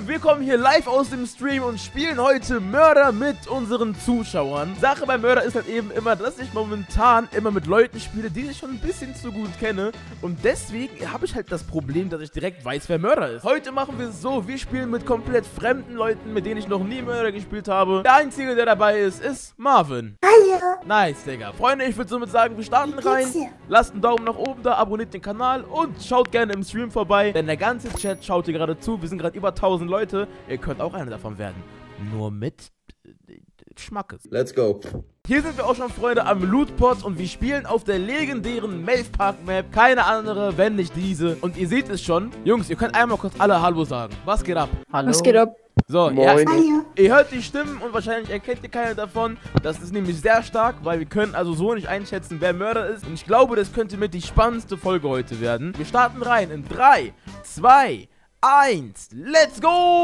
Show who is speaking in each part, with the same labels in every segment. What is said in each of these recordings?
Speaker 1: wir kommen hier live aus dem Stream und spielen heute Mörder mit unseren Zuschauern. Sache bei Mörder ist halt eben immer, dass ich momentan immer mit Leuten spiele, die ich schon ein bisschen zu gut kenne. Und deswegen habe ich halt das Problem, dass ich direkt weiß, wer Mörder ist. Heute machen wir es so, wir spielen mit komplett fremden Leuten, mit denen ich noch nie Mörder gespielt habe. Der Einzige, der dabei ist Marvin.
Speaker 2: Hallo.
Speaker 1: Nice, Digga. Freunde, ich würde somit sagen, wir starten rein. Lasst einen Daumen nach oben da, abonniert den Kanal und schaut gerne im Stream vorbei, denn der ganze Chat schaut hier gerade zu. Wir sind gerade über 1000 Leute. Ihr könnt auch einer davon werden. Nur mit Schmackes.
Speaker 3: Let's go.
Speaker 1: Hier sind wir auch schon, Freunde, am Lootpot und wir spielen auf der legendären Maze Park Map. Keine andere, wenn nicht diese. Und ihr seht es schon. Jungs, ihr könnt einmal kurz alle Hallo sagen. Was geht ab?
Speaker 4: Hallo.
Speaker 2: Was geht ab?
Speaker 1: So,
Speaker 3: Moin.
Speaker 1: ihr hört die Stimmen und wahrscheinlich erkennt ihr keine davon. Das ist nämlich sehr stark, weil wir können also so nicht einschätzen, wer Mörder ist. Und ich glaube, das könnte mit die spannendste Folge heute werden. Wir starten rein in 3, 2, 1, let's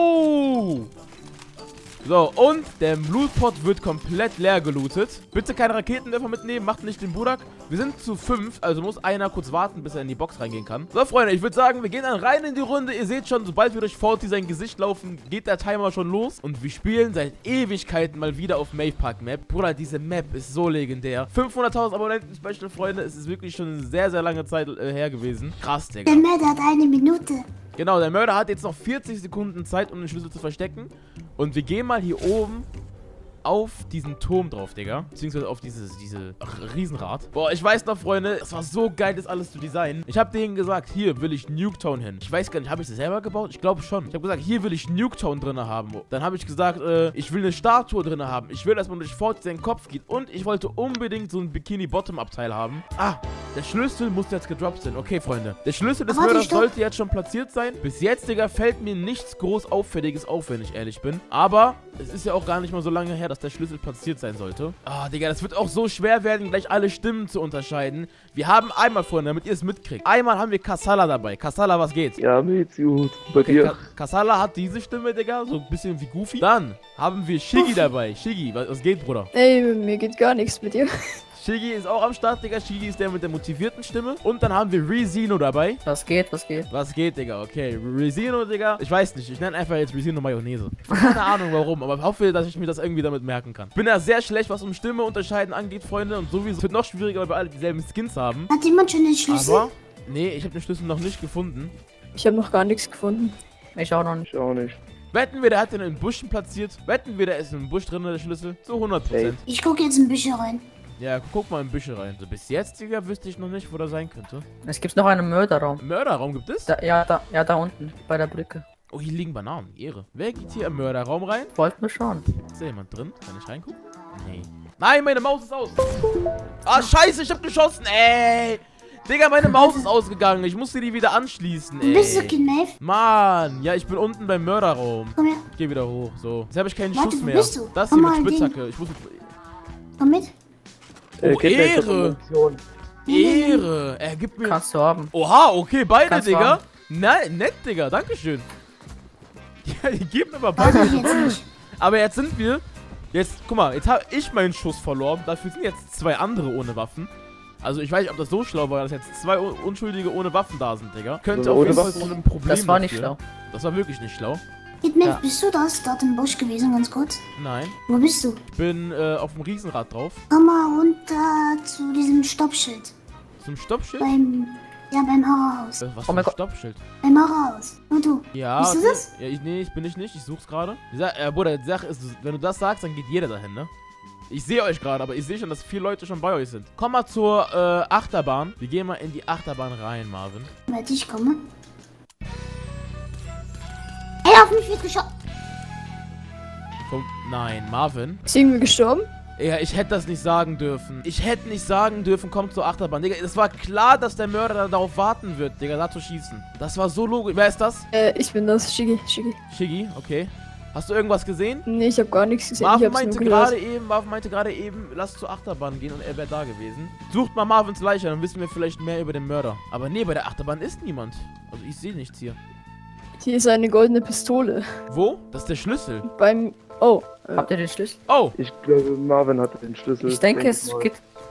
Speaker 1: go! So, und der Lootpot wird komplett leer gelootet. Bitte keine Raketenwerfer mitnehmen, macht nicht den Budak. Wir sind zu 5, also muss einer kurz warten, bis er in die Box reingehen kann. So, Freunde, ich würde sagen, wir gehen dann rein in die Runde. Ihr seht schon, sobald wir durch Forty sein Gesicht laufen, geht der Timer schon los. Und wir spielen seit Ewigkeiten mal wieder auf Maze Park Map. Bruder, diese Map ist so legendär. 500.000 Abonnenten Special, Freunde. Es ist wirklich schon eine sehr, sehr lange Zeit her gewesen. Krass, Digga.
Speaker 2: Der Mörder hat 1 Minute.
Speaker 1: Genau, der Mörder hat jetzt noch 40 Sekunden Zeit, um den Schlüssel zu verstecken. Und wir gehen mal hier oben auf diesen Turm drauf, Digga. Beziehungsweise auf diese Riesenrad. Boah, ich weiß noch, Freunde, es war so geil, das alles zu designen. Ich habe denen gesagt, hier will ich Nuketown hin. Ich weiß gar nicht, habe ich das selber gebaut? Ich glaube schon. Ich habe gesagt, hier will ich Nuketown drin haben. Dann habe ich gesagt, ich will eine Statue drin haben. Ich will, dass man durch Forty seinen Kopf geht. Und ich wollte unbedingt so ein Bikini-Bottom-Abteil haben. Ah, der Schlüssel muss jetzt gedroppt sein. Okay, Freunde. Der Schlüssel des Mörders sollte jetzt schon platziert sein. Bis jetzt, Digga, fällt mir nichts groß Auffälliges auf, wenn ich ehrlich bin. Aber es ist ja auch gar nicht mal so lange her, dass der Schlüssel platziert sein sollte. Ah, Digga, das wird auch so schwer werden, gleich alle Stimmen zu unterscheiden. Wir haben einmal, Freunde, damit ihr es mitkriegt. Einmal haben wir Kassala dabei. Kassala, was geht?
Speaker 3: Ja, mir geht's gut. Bei dir?
Speaker 1: Kassala hat diese Stimme, Digga, so ein bisschen wie Goofy. Dann haben wir Shiggy dabei. Shiggy, was geht, Bruder?
Speaker 2: Ey, mir geht gar nichts mit dir.
Speaker 1: Shiggy ist auch am Start, Digga. Shiggy ist der mit der motivierten Stimme. Und dann haben wir Rezino dabei.
Speaker 4: Was geht, was geht?
Speaker 1: Was geht, Digga? Okay, Rezino, Digga. Ich weiß nicht, ich nenne einfach jetzt Rezino Mayonnaise. Keine Ahnung warum, aber ich hoffe, dass ich mir das irgendwie damit merken kann. Ich bin ja sehr schlecht, was um Stimme unterscheiden angeht, Freunde. Und sowieso wird noch schwieriger, weil wir alle dieselben Skins haben.
Speaker 2: Hat jemand schon den Schlüssel?
Speaker 1: Aber, nee, ich habe den Schlüssel noch nicht gefunden.
Speaker 2: Ich habe noch gar nichts gefunden.
Speaker 4: Ich auch noch nicht.
Speaker 3: Ich auch nicht.
Speaker 1: Wetten wir, der hat den in Buschen platziert? Wetten wir, der ist im Busch drin, der Schlüssel? Zu 100%.
Speaker 2: Ich gucke jetzt in Bücher rein.
Speaker 1: Ja, guck mal in Büsche rein. So, bis jetzt, Digga, wüsste ich noch nicht, wo der sein könnte.
Speaker 4: Es gibt noch einen Mörderraum.
Speaker 1: Mörderraum gibt es?
Speaker 4: Da unten, bei der Brücke.
Speaker 1: Oh, hier liegen Bananen. Ehre. Wer geht hier im Mörderraum rein?
Speaker 4: Wollten wir schauen.
Speaker 1: Ist da jemand drin? Kann ich reingucken? Nee. Nein, meine Maus ist aus. Ah, scheiße, ich hab geschossen, ey. Digga, meine Maus ist ausgegangen. Ich musste die wieder anschließen, ey.
Speaker 2: Bist du Kinmave?
Speaker 1: Mann, ja, ich bin unten beim Mörderraum.
Speaker 2: Komm her.
Speaker 1: Ich geh wieder hoch, so. Jetzt habe ich keinen
Speaker 2: Warte,
Speaker 1: Schuss
Speaker 2: wo
Speaker 1: mehr.
Speaker 2: bist du?
Speaker 1: Das
Speaker 2: Komm
Speaker 1: hier mit
Speaker 2: mal,
Speaker 1: Spitzhacke. Ich muss...
Speaker 2: Komm mit.
Speaker 1: Oh, Ehre.
Speaker 3: Munition.
Speaker 1: Ehre. Er gibt mir...
Speaker 4: Kannst du haben.
Speaker 1: Oha, okay, beide,
Speaker 4: Kannst du
Speaker 1: Digga.
Speaker 4: haben.
Speaker 1: Nein, nett, Digga. Dankeschön. Ja, die geben mir mal
Speaker 2: Warte
Speaker 1: beide.
Speaker 2: ich jetzt nicht.
Speaker 1: Aber jetzt sind wir... Jetzt, guck mal, jetzt habe ich meinen Schuss verloren. Dafür sind jetzt 2 andere ohne Waffen. Also ich weiß nicht, ob das so schlau war, dass jetzt 2 Unschuldige ohne Waffen da sind, Digga. Könnte
Speaker 3: Also
Speaker 1: auf jeden
Speaker 3: ohne
Speaker 1: Fall
Speaker 3: Waffen?
Speaker 1: zu einem Problem
Speaker 4: Das war nicht
Speaker 1: dafür.
Speaker 4: schlau.
Speaker 1: Das war wirklich nicht schlau.
Speaker 2: Kinmave,
Speaker 4: Ja.
Speaker 2: bist du das? Dort im Busch gewesen, ganz kurz.
Speaker 1: Nein.
Speaker 2: Wo bist du?
Speaker 1: Ich bin auf dem Riesenrad drauf.
Speaker 2: Komm mal runter zu diesem Stoppschild.
Speaker 1: Zum Stoppschild?
Speaker 2: Beim Horrorhaus.
Speaker 1: Was
Speaker 4: Oh
Speaker 1: für ein
Speaker 4: mein Gott.
Speaker 1: Stoppschild?
Speaker 2: Beim Horrorhaus. Und du?
Speaker 1: Ja.
Speaker 2: Bist du
Speaker 1: okay.
Speaker 2: das?
Speaker 1: Ja, nee, ich bin nicht. Ich such's gerade. Bruder, die Sache ist, wenn du das sagst, dann geht jeder dahin, ne? Ich sehe euch gerade, aber ich sehe schon, dass 4 Leute schon bei euch sind. Komm mal zur Achterbahn. Wir gehen mal in die Achterbahn rein, Marvin.
Speaker 2: Warte, ich komme. Hey, auf mich wird geschossen.
Speaker 1: Nein, Marvin.
Speaker 2: Ist irgendwie gestorben?
Speaker 1: Ja, ich hätte das nicht sagen dürfen. Ich hätte nicht sagen dürfen, komm zur Achterbahn. Digga, es war klar, dass der Mörder darauf warten wird, Digga, da zu schießen. Das war so logisch. Wer ist das?
Speaker 2: Ich bin das. Shiggy.
Speaker 1: Shiggy, okay. Hast du irgendwas gesehen?
Speaker 2: Nee, ich habe gar nichts gesehen.
Speaker 1: Marvin meinte gerade eben, lass zur Achterbahn gehen und er wäre da gewesen. Sucht mal Marvins Leiche, dann wissen wir vielleicht mehr über den Mörder. Aber nee, bei der Achterbahn ist niemand. Also ich sehe nichts hier.
Speaker 2: Hier ist eine goldene Pistole.
Speaker 1: Wo? Das ist der Schlüssel.
Speaker 2: Beim... Oh.
Speaker 4: Habt ihr den Schlüssel?
Speaker 1: Oh,
Speaker 3: Ich glaube, Marvin hatte den Schlüssel.
Speaker 4: Ich denke, es
Speaker 3: mal.
Speaker 4: geht.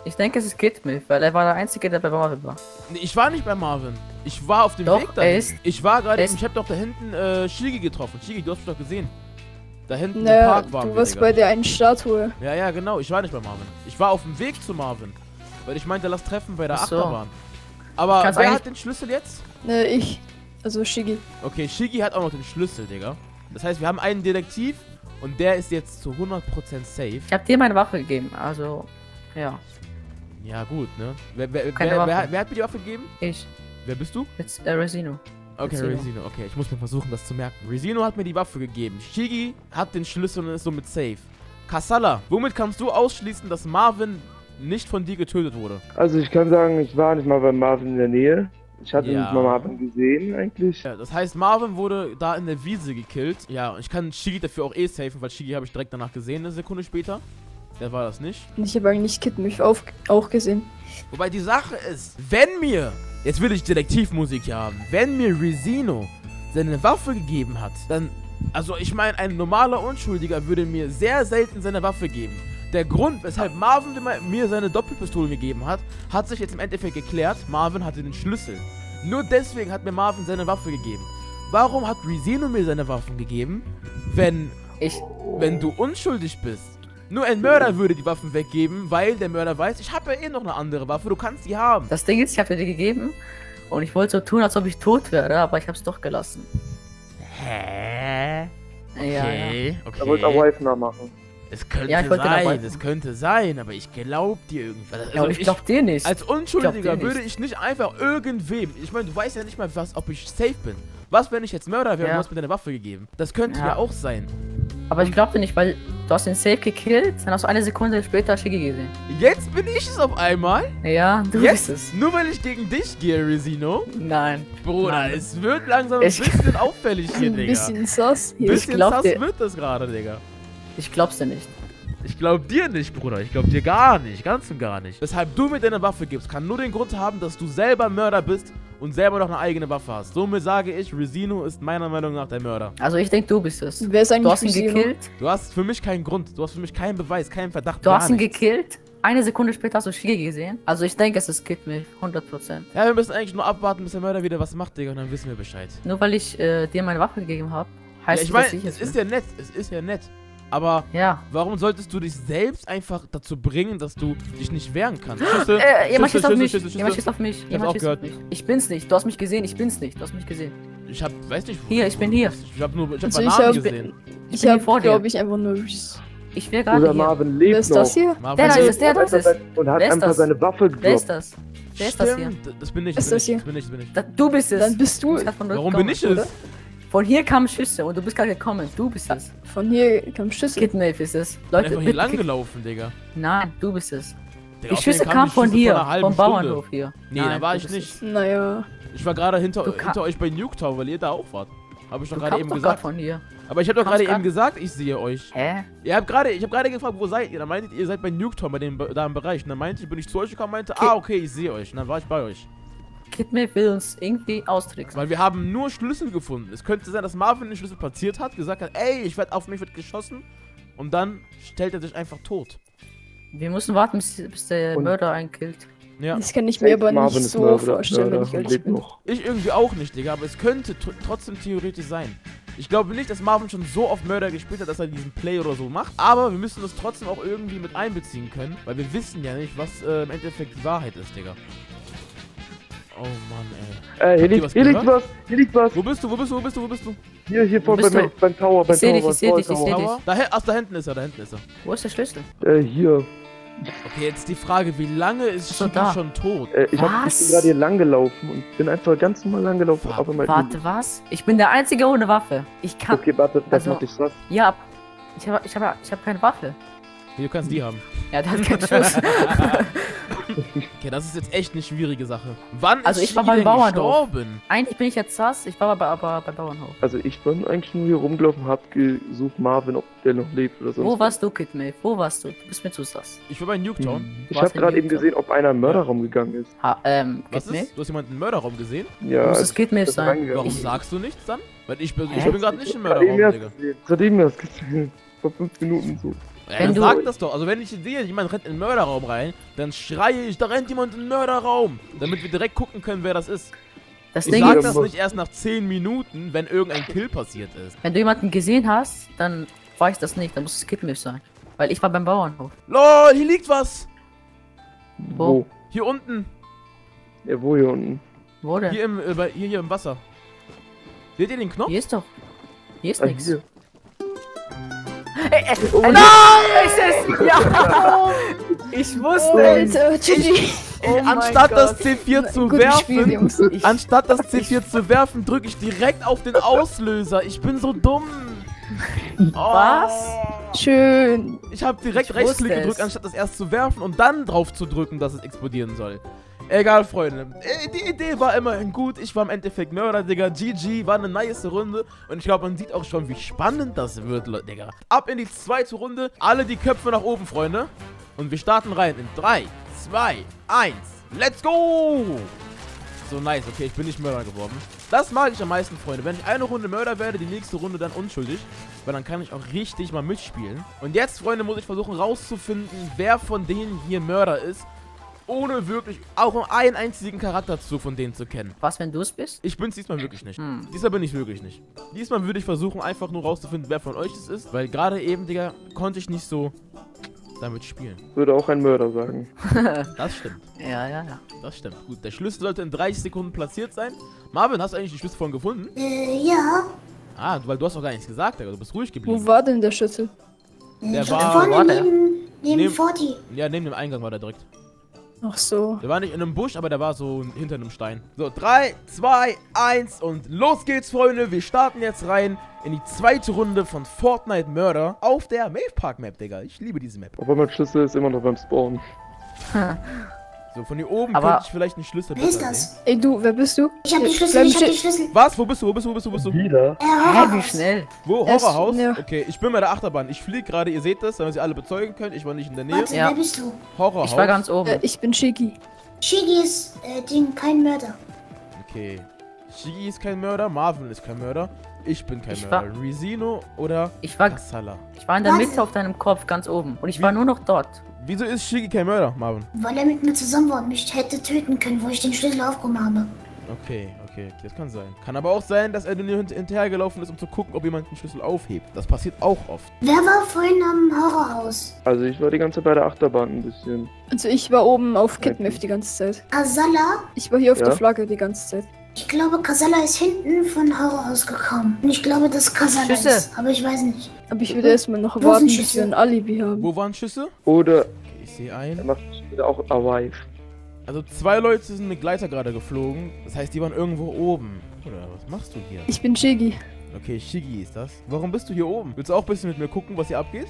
Speaker 4: Ich denke, es ist Kidmilf, weil er war der Einzige, der bei Marvin war.
Speaker 1: Nee, ich war nicht bei Marvin. Ich war auf dem
Speaker 4: Doch,
Speaker 1: Weg
Speaker 4: er
Speaker 1: dahin.
Speaker 4: ist-
Speaker 1: Ich war gerade,
Speaker 4: er ist-
Speaker 1: ich hab doch da hinten Shigi getroffen. Shigi, du hast mich doch gesehen. Da hinten im
Speaker 2: Naja,
Speaker 1: Park waren
Speaker 2: du
Speaker 1: wir,
Speaker 2: warst
Speaker 1: Digga.
Speaker 2: bei der einen Statue.
Speaker 1: Ja, ja, genau. Ich war nicht bei Marvin. Ich war auf dem Weg zu Marvin. Weil ich meinte, lass treffen bei der
Speaker 4: Ach so.
Speaker 1: Achterbahn. Aber
Speaker 4: Kannst
Speaker 1: wer
Speaker 4: eigentlich-
Speaker 1: hat den Schlüssel jetzt?
Speaker 2: Ich. Also Shigi.
Speaker 1: Okay, Shigi hat auch noch den Schlüssel, Digga. Das heißt, wir haben einen Detektiv und der ist jetzt zu 100% safe.
Speaker 4: Ich habe dir meine Waffe gegeben, also ja,
Speaker 1: Ja, gut, ne?
Speaker 4: Keine Waffe.
Speaker 1: Wer hat mir die Waffe gegeben?
Speaker 4: ich.
Speaker 1: Wer bist du?
Speaker 4: Jetzt Resino.
Speaker 1: Okay,
Speaker 4: Resino.
Speaker 1: Resino. Okay, ich muss mir versuchen, das zu merken. Resino hat mir die Waffe gegeben. Shigi hat den Schlüssel und ist somit safe. Kasala, womit kannst du ausschließen, dass Marvin nicht von dir getötet wurde?
Speaker 3: Also ich kann sagen, ich war nicht mal bei Marvin in der Nähe. Ich hatte
Speaker 1: Ja.
Speaker 3: nicht mal Marvin gesehen eigentlich.
Speaker 1: Ja, das heißt, Marvin wurde da in der Wiese gekillt. Ja, und ich kann Shigi dafür auch safen, weil Shigi habe ich direkt danach gesehen, eine Sekunde später. Der war das nicht.
Speaker 2: Und ich habe eigentlich Kidmilf auch gesehen.
Speaker 1: Wobei die Sache ist, wenn mir, jetzt will ich Detektivmusik hier haben, wenn mir Resino seine Waffe gegeben hat, dann, also ich meine, ein normaler Unschuldiger würde mir sehr selten seine Waffe geben. Der Grund, weshalb Marvin mir seine Doppelpistole gegeben hat, hat sich jetzt im Endeffekt geklärt. Marvin hatte den Schlüssel. Nur deswegen hat mir Marvin seine Waffe gegeben. Warum hat Resino mir seine Waffen gegeben, wenn du unschuldig bist? Nur ein Mörder würde die Waffen weggeben, weil der Mörder weiß, ich habe ja eh noch eine andere Waffe, du kannst die haben.
Speaker 4: Das Ding ist, ich habe dir die gegeben und ich wollte so tun, als ob ich tot wäre, aber ich habe es doch gelassen.
Speaker 1: Hä?
Speaker 4: Ja.
Speaker 3: Er wollte auch Wife nachmachen.
Speaker 1: Es könnte
Speaker 4: Ja, ich wollte genau
Speaker 1: sein,
Speaker 4: weiter.
Speaker 1: es könnte sein, aber ich glaub dir irgendwie. Also
Speaker 4: Ja, und ich glaub dir nicht.
Speaker 1: als Unschuldiger
Speaker 4: Ich glaub dir
Speaker 1: würde
Speaker 4: nicht.
Speaker 1: ich nicht einfach irgendwem, ich meine, du weißt ja nicht mal, ob ich safe bin. Was, wenn ich jetzt Mörder wäre und
Speaker 4: Ja.
Speaker 1: du hast mir deine Waffe gegeben? Das könnte ja,
Speaker 4: Ja.
Speaker 1: auch sein.
Speaker 4: Aber ich glaub dir nicht, weil du hast den Safe gekillt, dann hast du eine Sekunde später Shigi gesehen.
Speaker 1: Jetzt bin ich es auf einmal.
Speaker 4: Ja, du
Speaker 1: Jetzt,
Speaker 4: bist es.
Speaker 1: nur weil ich gegen dich gehe, Resino.
Speaker 4: Nein.
Speaker 1: Bruder,
Speaker 4: Nein.
Speaker 1: es wird langsam ein
Speaker 4: Ich-
Speaker 1: bisschen auffällig hier,
Speaker 2: Ein
Speaker 1: Digga.
Speaker 2: bisschen sass hier.
Speaker 1: Bisschen
Speaker 4: glaub
Speaker 1: sass
Speaker 4: dir-
Speaker 1: wird das gerade, Digga.
Speaker 4: Ich glaub's dir nicht.
Speaker 1: Ich glaub dir nicht, Bruder. Ich glaub dir gar nicht. Ganz und gar nicht. Weshalb du mir deine Waffe gibst, kann nur den Grund haben, dass du selber Mörder bist und selber noch eine eigene Waffe hast. Somit sage ich, Resino ist meiner Meinung nach der Mörder.
Speaker 4: Also ich denke, du bist es.
Speaker 2: Wer ist
Speaker 4: Du
Speaker 2: eigentlich
Speaker 4: hast ihn
Speaker 2: Resino?
Speaker 4: gekillt.
Speaker 1: Du hast für mich keinen Grund. Du hast für mich keinen Beweis, keinen Verdacht.
Speaker 4: Du
Speaker 1: gar
Speaker 4: hast ihn
Speaker 1: nichts.
Speaker 4: gekillt. Eine Sekunde später hast du Shigi gesehen. Also ich denke, es ist Kidmilf. 100%.
Speaker 1: Ja, wir müssen eigentlich nur abwarten, bis der Mörder wieder was macht, Digga, und dann wissen wir Bescheid.
Speaker 4: Nur weil ich dir meine Waffe gegeben habe,
Speaker 1: Ja,
Speaker 4: heißt
Speaker 1: ich
Speaker 4: nicht,
Speaker 1: meine,
Speaker 4: dass
Speaker 1: es
Speaker 4: es
Speaker 1: ist ja nett. Es ist ja nett. Aber
Speaker 4: Ja.
Speaker 1: warum solltest du dich selbst einfach dazu bringen, dass du dich nicht wehren kannst? Schüsse,
Speaker 4: Jemand schießt auf
Speaker 1: Schüsse,
Speaker 4: mich.
Speaker 1: Schüsse,
Speaker 4: Jemand
Speaker 1: Schüsse.
Speaker 4: schießt auf mich.
Speaker 1: hab's
Speaker 4: Jemand
Speaker 1: auch
Speaker 4: schießt auf
Speaker 1: gehört.
Speaker 4: mich. Ich bin's nicht. Du hast mich gesehen. Ich bin's nicht. Du hast mich gesehen.
Speaker 1: Ich hab, weiß nicht, wo
Speaker 4: Hier,
Speaker 1: du
Speaker 4: ich bin hier.
Speaker 1: bist. Ich hab
Speaker 2: Also ich
Speaker 1: Bananen
Speaker 2: hab-
Speaker 1: gesehen.
Speaker 2: Ich
Speaker 4: bin hier
Speaker 2: habe,
Speaker 4: vor dir.
Speaker 2: glaube ich, einfach nur.
Speaker 4: Ich will gerade
Speaker 3: Oder
Speaker 4: hier.
Speaker 3: Marvin
Speaker 2: Wer
Speaker 3: lebt
Speaker 2: ist das
Speaker 3: noch.
Speaker 2: hier?
Speaker 1: Marvin
Speaker 4: Der da
Speaker 1: lebt.
Speaker 4: ist es, der da ist es.
Speaker 3: Und hat
Speaker 4: Wer ist
Speaker 3: einfach
Speaker 4: das?
Speaker 3: seine Waffe
Speaker 4: Wer ist
Speaker 3: gedroppt.
Speaker 4: das? Wer ist das hier?
Speaker 1: Stimmt, das bin ich.
Speaker 2: Ist das hier?
Speaker 1: Das bin ich, das bin ich.
Speaker 4: Du bist es.
Speaker 2: Dann bist du.
Speaker 4: Das hat von dort
Speaker 1: Warum bin
Speaker 4: gekommen,
Speaker 1: ich
Speaker 4: oder?
Speaker 1: es?
Speaker 4: Von hier kamen Schüsse und du bist gerade gekommen. Du bist es.
Speaker 2: Von hier kam Schlüssel.
Speaker 4: Kidmilf ist es.
Speaker 1: Ich bin
Speaker 4: Leute,
Speaker 1: einfach hier
Speaker 4: bitte
Speaker 1: lang
Speaker 4: kick-
Speaker 1: gelaufen, Digga.
Speaker 4: Nein, du bist es.
Speaker 1: Digga,
Speaker 4: Die
Speaker 1: außerdem
Speaker 4: Schüsse
Speaker 1: kamen
Speaker 4: kamen
Speaker 1: die
Speaker 4: von
Speaker 1: Schüsse
Speaker 4: hier,
Speaker 1: einer halben
Speaker 4: vom
Speaker 1: Stunde.
Speaker 4: Bauernhof hier.
Speaker 1: Nee,
Speaker 4: Nein,
Speaker 1: da war
Speaker 4: du
Speaker 1: ich
Speaker 4: bist
Speaker 1: nicht.
Speaker 4: es.
Speaker 2: Naja.
Speaker 1: Ich war gerade hinter
Speaker 4: Du ka-
Speaker 1: euch bei Nuketown, weil ihr da auch wart. Habe ich doch
Speaker 4: Du
Speaker 1: gerade
Speaker 4: kamst
Speaker 1: eben
Speaker 4: doch gerade
Speaker 1: gesagt.
Speaker 4: von hier.
Speaker 1: Aber ich habe doch
Speaker 4: kamst
Speaker 1: gerade
Speaker 4: grad-
Speaker 1: eben gesagt, ich sehe euch.
Speaker 4: Hä?
Speaker 1: Ich habe gerade gefragt, wo seid ihr? Dann meintet ihr seid bei Nuketown, da im Bereich. Und dann meinte ich, bin ich zu euch gekommen, meinte,
Speaker 4: Okay.
Speaker 1: okay, ich sehe euch. Und dann war ich bei euch.
Speaker 4: Kidmilf will uns irgendwie austricksen.
Speaker 1: Weil wir haben nur Schlüssel gefunden. Es könnte sein, dass Marvin den Schlüssel platziert hat, gesagt hat, ey, auf mich wird geschossen. Und dann stellt er sich einfach tot.
Speaker 4: Wir müssen warten, bis der
Speaker 3: Und-
Speaker 4: Mörder einen killt.
Speaker 1: Ja.
Speaker 2: Das kann ich mir aber
Speaker 3: Marvin
Speaker 2: nicht
Speaker 3: ist
Speaker 2: so
Speaker 3: Mörder,
Speaker 2: vorstellen, wenn
Speaker 3: Mörder
Speaker 2: ich
Speaker 3: und
Speaker 2: ehrlich
Speaker 3: lebt
Speaker 2: bin.
Speaker 3: noch.
Speaker 1: Ich irgendwie auch nicht, Digga, aber es könnte trotzdem theoretisch sein. Ich glaube nicht, dass Marvin schon so oft Mörder gespielt hat, dass er diesen Play oder so macht. Aber wir müssen das trotzdem auch irgendwie mit einbeziehen können, weil wir wissen ja nicht, was im Endeffekt die Wahrheit ist, Digga. Oh Mann, ey.
Speaker 3: Hier
Speaker 1: ihr was
Speaker 3: liegt
Speaker 1: gehört?
Speaker 3: was, hier liegt was.
Speaker 1: Wo bist du? Wo bist du? Wo bist du? Wo bist du?
Speaker 3: Hier vor
Speaker 4: bist
Speaker 3: beim
Speaker 4: du?
Speaker 3: Tower, beim
Speaker 4: Ich seh dich,
Speaker 3: Tower,
Speaker 4: ich seh dich, ich seh dich.
Speaker 1: Tower? Da hinten ist er, da hinten ist er.
Speaker 4: Wo ist der Schlüssel?
Speaker 3: Hier.
Speaker 1: Okay, jetzt die Frage, wie lange ist
Speaker 4: Ach so,
Speaker 1: Shiki
Speaker 4: da.
Speaker 1: schon tot?
Speaker 3: Ich bin
Speaker 4: Was?
Speaker 3: gerade hier lang gelaufen und bin einfach ganz normal lang gelaufen.
Speaker 1: Warte,
Speaker 3: Aber mein
Speaker 4: Warte, was? Ich bin der Einzige ohne Waffe. Ich kann.
Speaker 3: Okay, warte, das
Speaker 4: Also-
Speaker 3: macht dich satt.
Speaker 4: Ja, ich hab keine Waffe.
Speaker 1: Du kannst die haben.
Speaker 4: Ja, der hat keinen Schuss.
Speaker 1: Okay, das ist jetzt echt eine schwierige Sache. Wann
Speaker 4: Also
Speaker 1: ist
Speaker 4: ich war
Speaker 1: Shiki
Speaker 4: beim
Speaker 1: denn
Speaker 4: Bauernhof.
Speaker 1: gestorben?
Speaker 4: Eigentlich bin ich jetzt sass, ich war aber beim Bauernhof.
Speaker 3: Also ich bin eigentlich nur hier rumgelaufen, hab gesucht Marvin, ob der noch lebt oder so.
Speaker 4: Wo warst du, Kidmilf? Wo warst du? Du bist mir zu sass.
Speaker 1: Ich war bei Nuketown.
Speaker 3: Ich
Speaker 4: Was
Speaker 3: habe gerade
Speaker 4: denn
Speaker 3: eben
Speaker 4: jetzt?
Speaker 3: gesehen, ob einer im Mörderraum gegangen ist.
Speaker 1: Was
Speaker 4: Kidmilf?
Speaker 1: ist? Du hast jemanden im Mörderraum gesehen?
Speaker 3: Ja,
Speaker 4: Muss
Speaker 3: als
Speaker 4: es Kidmilf
Speaker 3: ich
Speaker 4: sein?
Speaker 3: reingegangen
Speaker 1: Warum
Speaker 3: bin.
Speaker 1: sagst du nichts dann? Weil ich bin
Speaker 4: Hä?
Speaker 1: gerade nicht im
Speaker 3: Gerade eben
Speaker 1: Mörderraum,
Speaker 3: erst
Speaker 1: Digga.
Speaker 3: gesehen. Gerade eben erst gesehen. Vor 5 Minuten so.
Speaker 1: Dann sag das doch. Also wenn ich sehe, jemand rennt in den Mörderraum rein, dann schreie ich, da rennt jemand in den Mörderraum. Damit wir direkt gucken können, wer das ist.
Speaker 4: Das
Speaker 1: Ich
Speaker 4: Ding
Speaker 1: sag
Speaker 4: ist,
Speaker 1: das nicht erst nach 10 Minuten, wenn irgendein Kill passiert ist.
Speaker 4: wenn du jemanden gesehen hast, dann weiß das nicht, dann muss es Kidmilch sein. Weil ich war beim Bauernhof.
Speaker 1: LOL, hier liegt was.
Speaker 4: Wo?
Speaker 1: Hier unten.
Speaker 3: Ja, wo hier unten?
Speaker 4: Wo denn?
Speaker 1: Hier im Wasser. Seht ihr den Knopf?
Speaker 4: Hier ist doch. Hier ist
Speaker 3: Ah,
Speaker 4: nichts.
Speaker 3: hier.
Speaker 4: Oh, nein! Ist es! Ja! Ich wusste es!
Speaker 2: Alter, GG.
Speaker 4: Oh mein
Speaker 1: Anstatt das
Speaker 4: Gott.
Speaker 1: C4 zu
Speaker 2: Gutes Spiel,
Speaker 1: werfen,
Speaker 2: Jungs.
Speaker 1: anstatt das C4 zu werfen, drücke ich direkt auf den Auslöser. Ich bin so dumm.
Speaker 4: Was?
Speaker 2: Schön.
Speaker 1: Ich habe direkt
Speaker 4: Ich
Speaker 1: Rechtsklick
Speaker 4: wusste
Speaker 1: gedrückt,
Speaker 4: es.
Speaker 1: anstatt das erst zu werfen und dann drauf zu drücken, dass es explodieren soll. Egal, Freunde. Die Idee war immerhin gut. Ich war im Endeffekt Mörder, Digga. GG, war eine nice Runde. Und ich glaube, man sieht auch schon, wie spannend das wird, Leute, Digga. Ab in die zweite Runde. Alle die Köpfe nach oben, Freunde. Und wir starten rein in 3, 2, 1. Let's go! So nice. Okay, ich bin nicht Mörder geworden. Das mag ich am meisten, Freunde. Wenn ich eine Runde Mörder werde, die nächste Runde dann unschuldig. Weil dann kann ich auch richtig mal mitspielen. Und jetzt, Freunde, muss ich versuchen rauszufinden, wer von denen hier Mörder ist. Ohne wirklich auch nur einen einzigen Charakterzug von denen zu kennen.
Speaker 4: Was, wenn du es bist?
Speaker 1: Ich bin's diesmal wirklich nicht. Diesmal bin ich wirklich nicht. Diesmal würde ich versuchen, einfach nur rauszufinden, wer von euch es ist. Weil gerade eben, Digga, konnte ich nicht so damit spielen.
Speaker 3: Würde auch ein Mörder sagen.
Speaker 1: Das stimmt.
Speaker 4: Ja.
Speaker 1: Das stimmt. Gut, der Schlüssel sollte in 30 Sekunden platziert sein. Marvin, hast du eigentlich die Schlüssel von gefunden?
Speaker 5: Ja.
Speaker 1: Ah, weil du hast doch gar nichts gesagt, Digga. Du bist ruhig geblieben.
Speaker 2: Wo war denn der Schlüssel?
Speaker 1: Der
Speaker 5: Vorne
Speaker 1: war...
Speaker 5: neben Forti.
Speaker 1: Ja, neben dem Eingang war der direkt.
Speaker 2: Ach so.
Speaker 1: Der war nicht in einem Busch, aber der war so hinter einem Stein. So, 3, 2, 1 und los geht's, Freunde. Wir starten jetzt rein in die zweite Runde von Fortnite Murder auf der Maeve Park Map, Digga. Ich liebe diese Map.
Speaker 3: Aber mein Schlüssel ist immer noch beim Spawn.
Speaker 1: So, von hier oben
Speaker 4: Aber-
Speaker 1: könnte ich vielleicht einen Schlüssel
Speaker 5: Wer ist
Speaker 1: besser
Speaker 5: das?
Speaker 2: Ey, du, wer bist du?
Speaker 5: Ich hab die Schlüssel,
Speaker 2: Bleib
Speaker 5: ich hab
Speaker 2: stehen.
Speaker 5: die Schlüssel.
Speaker 1: Was? Wo bist du? Wo bist du? Wo bist du? Wo bist du?
Speaker 3: Wieder?
Speaker 4: Hä, wie schnell?
Speaker 1: Wo?
Speaker 2: Er ist-
Speaker 1: Horrorhaus?
Speaker 2: ja.
Speaker 1: Okay, ich bin bei der Achterbahn. Ich fliege gerade, ihr seht das, damit ihr alle bezeugen könnt. Ich war nicht in der Nähe.
Speaker 5: Warte,
Speaker 4: Ja.
Speaker 5: wer bist du?
Speaker 1: Horrorhaus.
Speaker 4: Ich war ganz oben.
Speaker 2: Ich bin Shiki.
Speaker 5: Shiggy ist, kein Mörder.
Speaker 1: Okay. Shigi ist kein Mörder, Marvin ist kein Mörder. Ich bin kein
Speaker 4: Ich
Speaker 1: Mörder. Rizino oder
Speaker 4: Ich war
Speaker 1: Kassala.
Speaker 4: in der
Speaker 5: Was?
Speaker 4: Mitte auf deinem Kopf, ganz oben. Und ich war nur noch dort.
Speaker 1: Wieso ist Shigi kein Mörder, Marvin?
Speaker 5: Weil er mit mir zusammen war und mich hätte töten können, wo ich den Schlüssel aufgehoben habe.
Speaker 1: Okay, das kann sein. Kann aber auch sein, dass er nur hinterhergelaufen ist, um zu gucken, ob jemand den Schlüssel aufhebt. Das passiert auch oft.
Speaker 5: Wer war vorhin am Horrorhaus?
Speaker 3: Also ich war die ganze Zeit bei der Achterbahn ein bisschen.
Speaker 2: Also ich war oben auf Kidmif die ganze Zeit.
Speaker 5: Asala?
Speaker 2: Ich war hier auf
Speaker 3: Ja?
Speaker 2: der Flagge die ganze Zeit.
Speaker 5: Ich glaube, Kasala ist hinten von Horrorhaus gekommen. Und ich glaube, dass Kasala
Speaker 4: Schüsse.
Speaker 5: ist. Aber ich weiß nicht.
Speaker 2: Aber ich würde erstmal noch
Speaker 5: Wo
Speaker 2: warten,
Speaker 5: sind
Speaker 2: bis
Speaker 5: Schüsse?
Speaker 2: wir ein Alibi haben.
Speaker 1: Wo waren Schüsse?
Speaker 3: Oder
Speaker 1: Okay, ich sehe
Speaker 3: er
Speaker 1: einen.
Speaker 3: macht später auch Arrive.
Speaker 1: Also 2 Leute sind mit Gleiter gerade geflogen. Das heißt, die waren irgendwo oben. Oder was machst du hier?
Speaker 2: Ich bin Shigi.
Speaker 1: Okay, Shigi ist das. Warum bist du hier oben? Willst du auch ein bisschen mit mir gucken, was hier abgeht?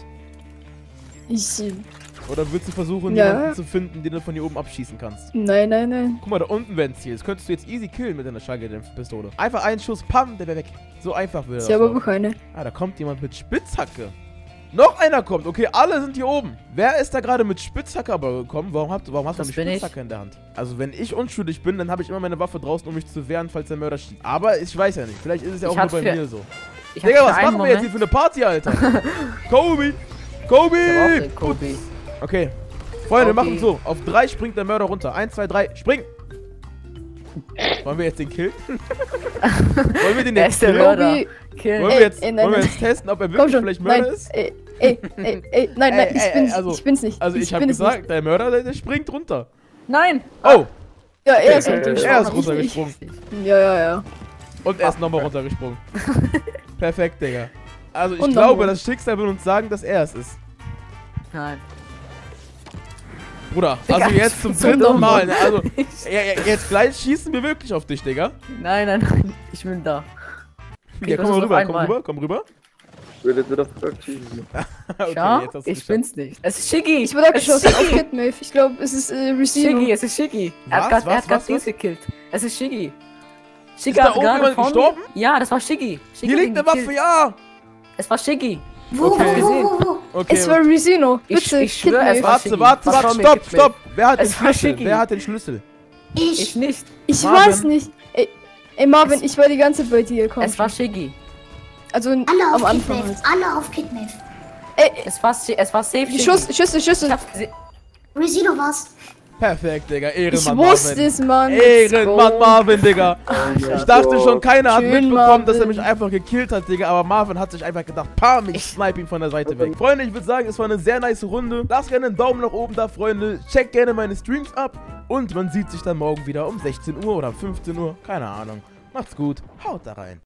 Speaker 1: Oder willst du versuchen,
Speaker 2: Ja.
Speaker 1: jemanden zu finden, den du von hier oben abschießen kannst?
Speaker 2: Nein.
Speaker 1: Guck mal, da unten wäre ein Ziel. Das könntest du jetzt easy killen mit deiner Schallgeld-Pistole. Einfach einen Schuss, pam, der wäre weg. So einfach würde das
Speaker 2: Ich habe aber
Speaker 1: laufen.
Speaker 2: keine.
Speaker 1: Ah, da kommt jemand mit Spitzhacke. Noch einer kommt. Okay, alle sind hier oben. Wer ist da gerade mit Spitzhacke aber gekommen? Warum hast du
Speaker 4: Das
Speaker 1: eine
Speaker 4: bin ich.
Speaker 1: Spitzhacke in der Hand? Also, wenn ich unschuldig bin, dann habe ich immer meine Waffe draußen, um mich zu wehren, falls der Mörder schießt. Aber ich weiß ja nicht. Vielleicht ist es ja auch
Speaker 4: Ich
Speaker 1: nur
Speaker 4: hatte
Speaker 1: bei
Speaker 4: für-
Speaker 1: mir so.
Speaker 4: Ich
Speaker 1: Digga,
Speaker 4: hab
Speaker 1: was
Speaker 4: für einen
Speaker 1: machen wir jetzt hier für eine Party, Alter? Kobe!
Speaker 4: Ich hab auch
Speaker 1: Kobe!
Speaker 4: den Kobe.
Speaker 1: Okay. Freunde, wir
Speaker 4: Kobe.
Speaker 1: machen so. Auf 3 springt der Mörder runter. 1, 2, 3, spring! Wollen wir jetzt den killen? Wollen wir den
Speaker 4: Er
Speaker 1: jetzt
Speaker 4: ist der
Speaker 1: killen?
Speaker 4: Mörder.
Speaker 2: Kobi,
Speaker 4: Kill.
Speaker 1: Wollen wir
Speaker 2: Ey,
Speaker 1: jetzt,
Speaker 2: ey, nein,
Speaker 1: wollen wir
Speaker 2: nein.
Speaker 1: jetzt testen, ob er
Speaker 2: komm
Speaker 1: wirklich
Speaker 2: schon.
Speaker 1: vielleicht
Speaker 2: Nein,
Speaker 1: Mörder ist?
Speaker 2: Nein,
Speaker 1: Ey,
Speaker 2: ich bin's,
Speaker 1: also,
Speaker 2: ich bin's nicht.
Speaker 1: Also ich habe
Speaker 2: bin es
Speaker 1: gesagt, der Mörder, der springt runter.
Speaker 4: Nein!
Speaker 1: Oh,
Speaker 2: Nicht. Ja, er ist natürlich
Speaker 1: er ist
Speaker 2: auch
Speaker 1: runtergesprungen.
Speaker 2: nicht. Ja.
Speaker 1: Und er ist nochmal runtergesprungen. Perfekt, Digga. Also ich
Speaker 2: Und
Speaker 1: glaube,
Speaker 2: nochmal.
Speaker 1: das Schicksal will uns sagen, dass er es ist.
Speaker 4: Nein.
Speaker 1: Bruder,
Speaker 4: Digga,
Speaker 1: also jetzt zum
Speaker 2: so
Speaker 1: dritten
Speaker 2: dumm.
Speaker 1: Mal. Ne? Also jetzt gleich schießen wir wirklich auf dich, Digga.
Speaker 4: Nein. Ich bin da.
Speaker 1: Ja,
Speaker 4: das
Speaker 1: komm
Speaker 4: ist
Speaker 1: mal
Speaker 4: auf
Speaker 1: rüber,
Speaker 4: einmal.
Speaker 1: komm rüber.
Speaker 3: Ich will jetzt das schießen.
Speaker 1: Okay,
Speaker 4: Ja,
Speaker 1: jetzt hast du
Speaker 4: ich
Speaker 1: geschafft.
Speaker 4: bin's nicht. Es ist Shiggy.
Speaker 2: Ich wurde
Speaker 4: Es ist
Speaker 2: abgeschossen auf
Speaker 4: Shiggy.
Speaker 2: Kidmif. Ich glaube, es ist Recino.
Speaker 4: Shiggy, es ist Shiggy. Er
Speaker 1: Was?
Speaker 4: hat grad
Speaker 1: Was?
Speaker 4: Dings gekillt. Es ist Shiggy. Shiggy
Speaker 1: da
Speaker 4: hat
Speaker 1: oben
Speaker 4: gerade
Speaker 1: jemand
Speaker 4: vor mir-
Speaker 1: gestorben?
Speaker 4: Ja, das war Shiggy. Shiggy
Speaker 1: Hier
Speaker 4: hat
Speaker 1: liegt
Speaker 4: ihn
Speaker 1: eine Waffe,
Speaker 4: gekillt.
Speaker 1: ja.
Speaker 4: Es war Shiggy.
Speaker 5: Wo,
Speaker 1: Okay.
Speaker 5: wo?
Speaker 1: Okay.
Speaker 2: Es war Recino.
Speaker 4: Ich-
Speaker 2: Bitte,
Speaker 4: ich schwör, es
Speaker 2: Kidmif.
Speaker 4: war- Shiggy. Vertrau mir,
Speaker 1: Stopp.
Speaker 4: gib mir.
Speaker 1: Wer hat den
Speaker 4: Es war
Speaker 1: Schlüssel?
Speaker 4: Shiggy.
Speaker 1: Wer hat den Schlüssel?
Speaker 4: Ich
Speaker 5: Ich.
Speaker 4: nicht.
Speaker 2: Ich
Speaker 1: Marvin?
Speaker 2: weiß nicht. Ey, Marvin, ich war die ganze Zeit bei dir. Komm.
Speaker 4: Es war Shiggy.
Speaker 2: Also
Speaker 5: Alle
Speaker 2: am
Speaker 5: auf
Speaker 2: Anfang
Speaker 5: Kidmave.
Speaker 2: halt.
Speaker 5: Alle auf Kidmave.
Speaker 4: Es war safe.
Speaker 2: Die Schüsse.
Speaker 4: Ich hab's gesehen.
Speaker 5: Rizzy, du warst.
Speaker 1: Perfekt, Digga.
Speaker 2: Ich
Speaker 1: Ehrenmann,
Speaker 2: wusste
Speaker 1: Marvin.
Speaker 2: es, Mann.
Speaker 1: Ehrenmann, Marvin, Digga. Ich dachte schon, keiner hat
Speaker 2: Schön,
Speaker 1: mitbekommen, dass er
Speaker 2: Marvin.
Speaker 1: mich einfach gekillt hat, Digga. Aber Marvin hat sich einfach gedacht, Pam, ich snipe ihn von der Seite weg. Freunde, ich würde sagen, es war eine sehr nice Runde. Lasst gerne einen Daumen nach oben da, Freunde. Checkt gerne meine Streams ab. Und man sieht sich dann morgen wieder um 16 Uhr oder 15 Uhr. Keine Ahnung. Macht's gut. Haut da rein.